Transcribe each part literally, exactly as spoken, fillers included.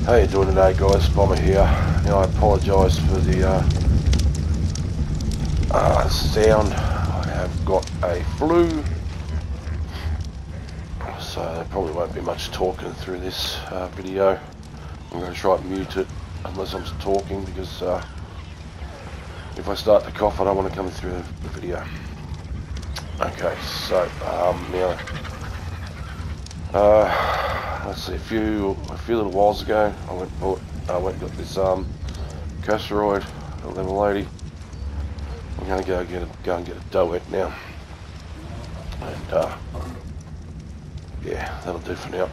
How you doing today, guys? Bomber here. Now I apologise for the uh, uh, sound. I have got a flu, so there probably won't be much talking through this uh, video. I'm going to try and mute it unless I'm talking, because uh, if I start to cough I don't want to come through the video. Okay, so um, now uh, let's see. A few a few little whiles ago, I went and bought I went and got this um, Casteroid, a level eighty. I'm going to go get a, go and get a doed now, and uh, yeah, that'll do for now.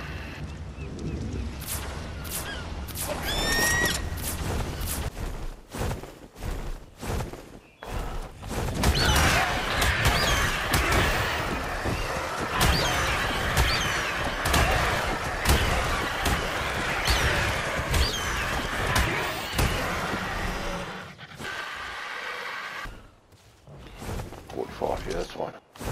forty-five, yeah, that's fine.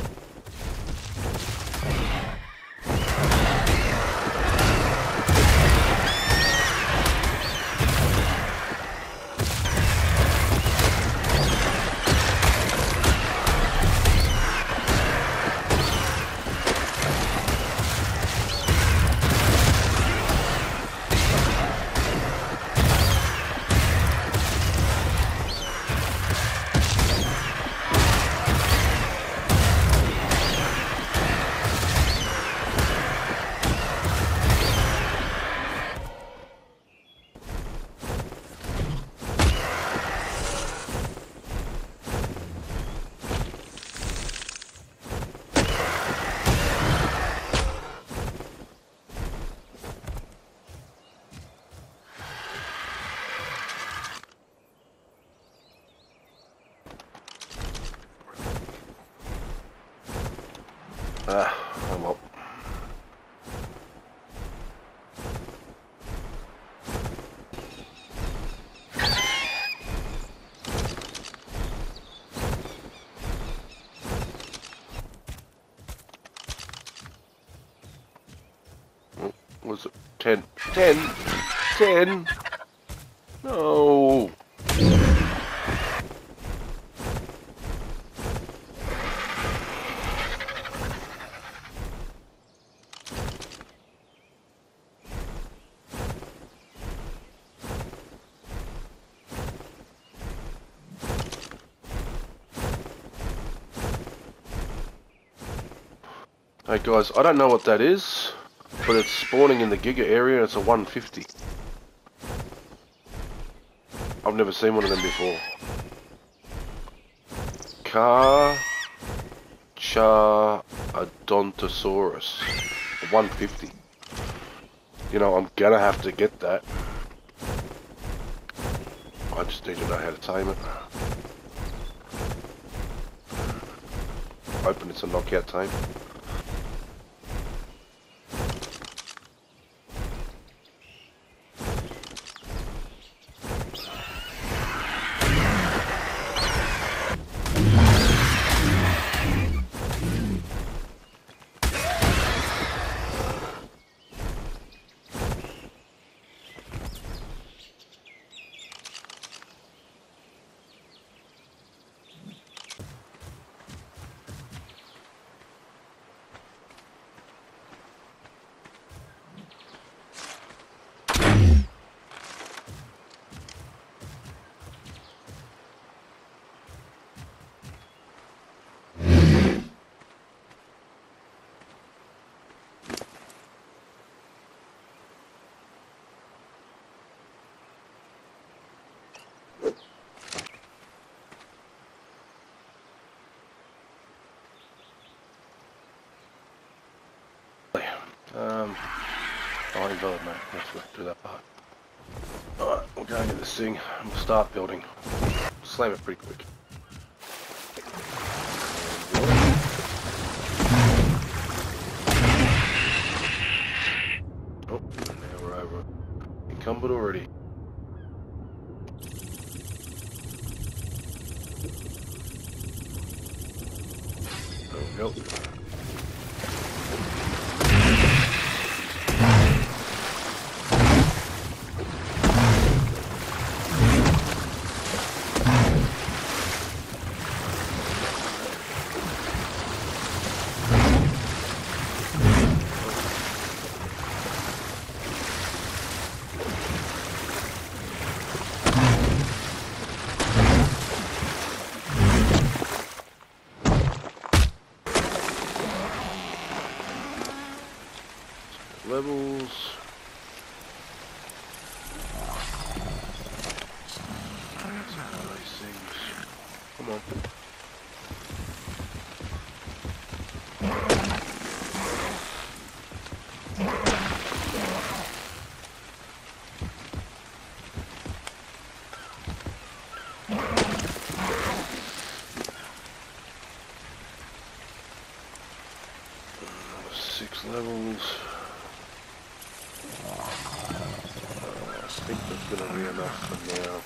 Ah, oh well. Was it ten? ten? ten? No. Hey guys, I don't know what that is, but it's spawning in the Giga area and it's a one fifty. I've never seen one of them before. Car Odontosaurus. A one fifty. You know, I'm gonna have to get that. I just need to know how to tame it. Hoping it's a knockout tame. Um, oh, invalid, mate. Let's do that part. Alright, we'll go into this thing and we'll start building. Slam it pretty quick. Oh, and now we're over encumbered already. There we go. levels. That's one of these things. Come on. Six levels. Uh, I think that's going to be enough for now.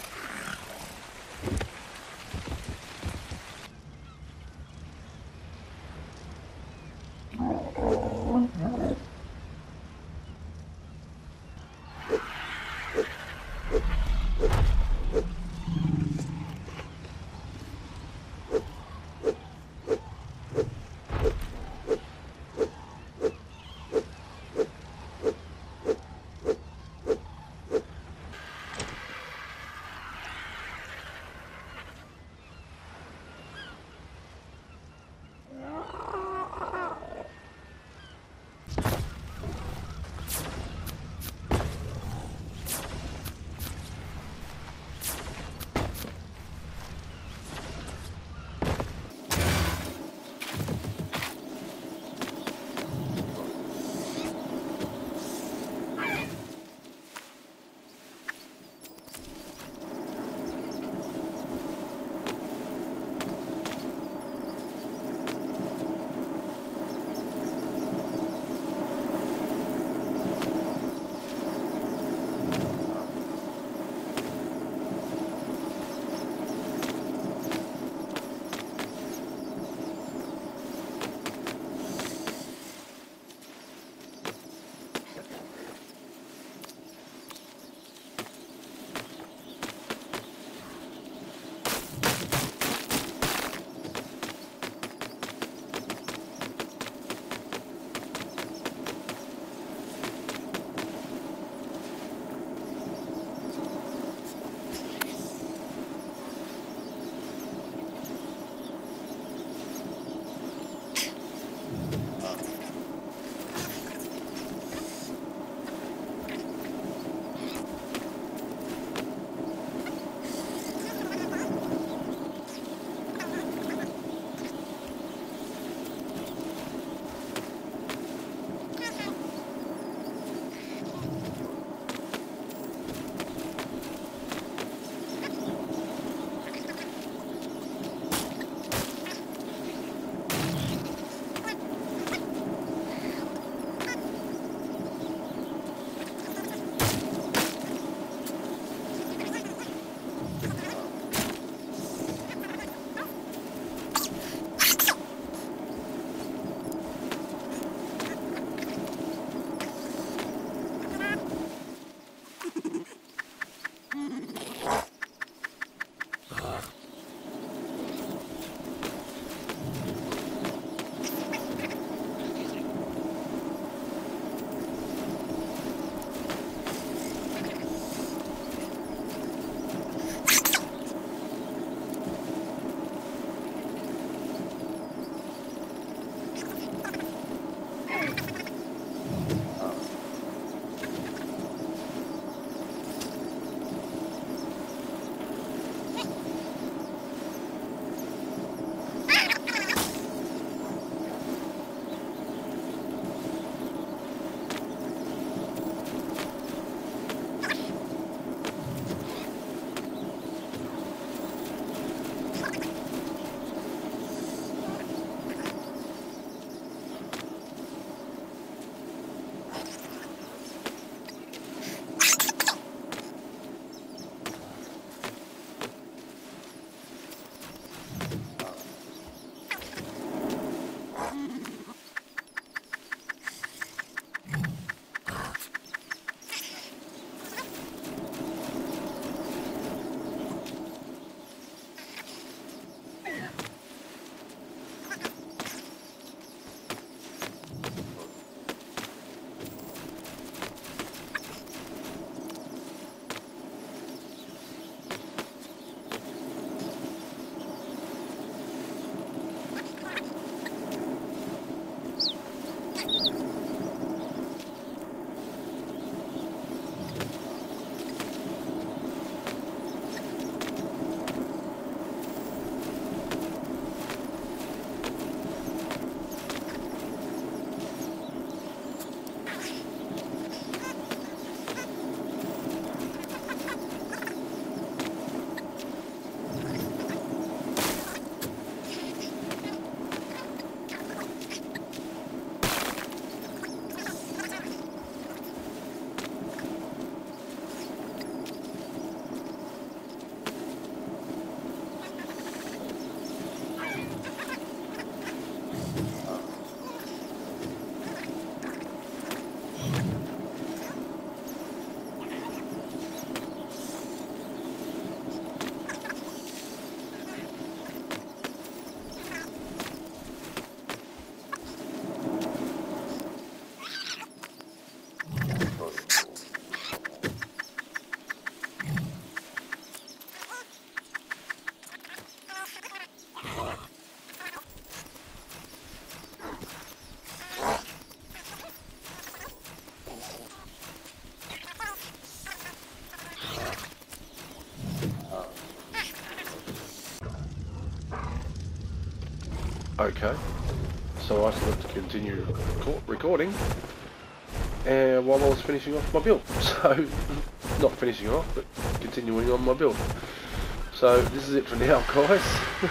Okay, so I still have to continue recording and while I was finishing off my build. So, not finishing off, but continuing on my build. So, this is it for now, guys.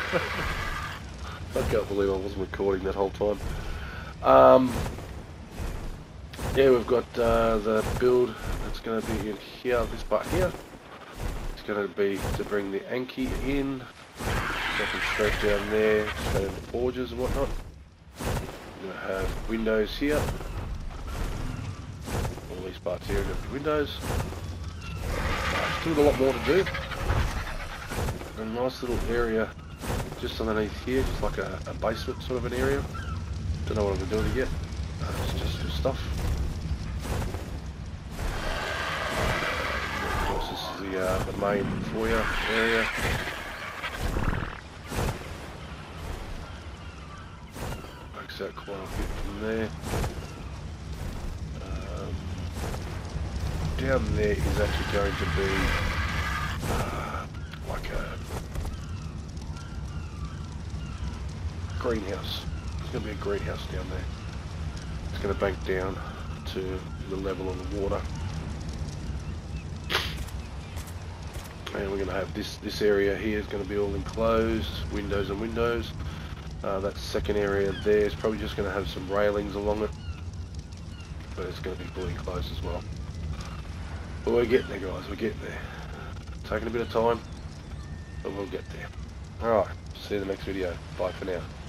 I can't believe I wasn't recording that whole time. Um, yeah, we've got uh, the build that's going to be in here, this part here. It's going to be to bring the Anki in. Nothing straight down there, straight into forges and whatnot. We're going to have windows here. All these parts here are going to be windows. Uh, still got a lot more to do. A nice little area just underneath here, just like a, a basement sort of an area. Don't know what I'm doing yet. Uh, it's just for stuff. Of course, this is the, uh, the main foyer area. Out quite a bit from there. Um, down there is actually going to be uh, like a greenhouse. There's going to be a greenhouse down there. It's going to bank down to the level of the water, and we're going to have this this area here is going to be all enclosed, windows and windows. Uh, that second area there is probably just going to have some railings along it, but it's going to be fully enclosed as well. But we're getting there, guys, we're getting there. Taking a bit of time, but we'll get there. Alright, see you in the next video. Bye for now.